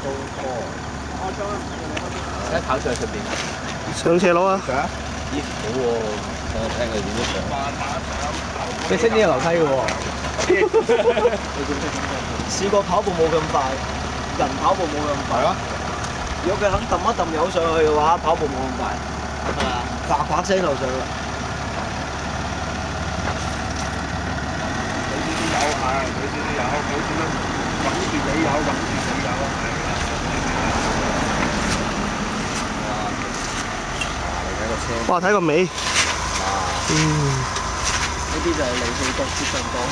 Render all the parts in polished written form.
而家跑上去出邊。 上斜路啊！ 咦，好喎，上去睇佢點樣上。你識呢個樓梯嘅喎？ 試過跑步冇咁快，人跑步冇咁快。 係啊。 如果佢肯揼一揼油上去嘅話，跑步冇咁快。係啊，呱呱聲就上啦。 佢呢啲有係，佢呢啲有，佢點樣揾住你有，揾住你有，係啦。 哇！睇個尾。 呢啲就係離地角接近港。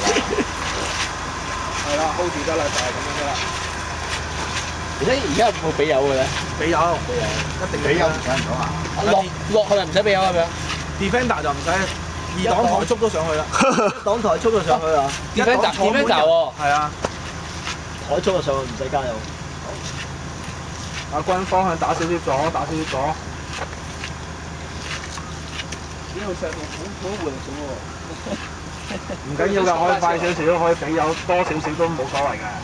係啦 ，hold 住得啦，就係咁樣噶啦。 而家有冇俾油嘅咧？ 俾油，一定俾油唔使唔到啊！落去咪唔使俾油係咪啊 Defender 就唔使，二檔台速都上去啦。 一檔台速就上去啦， ？Defender 喎。 係啊， 台速就上去唔使加油。 阿軍方向打少少左，打少少左。 呢度上路好緩少喎。 唔緊要㗎，可以快少少，可以俾油多少少都冇所謂嘅。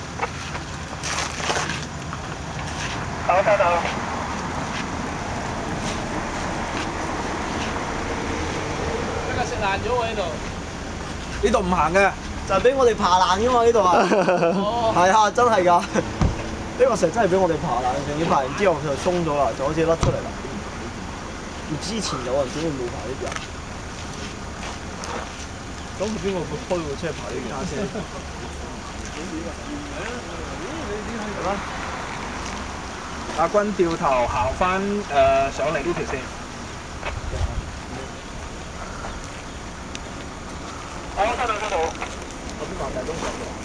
收到。 呢個食爛咗喎呢度。 呢度唔行嘅， 就係俾我哋爬爛㗎嘛呢度啊！係啊，真係㗎。呢個石真係俾我哋爬爛，仲要爬完之後就鬆咗啦，就好似甩出嚟啦。之前有人點會冇爬呢邊？咁佢邊個會開部車爬呢架車？係啦。 阿軍掉頭行翻上嚟呢條線。 我邊話大東上嘅。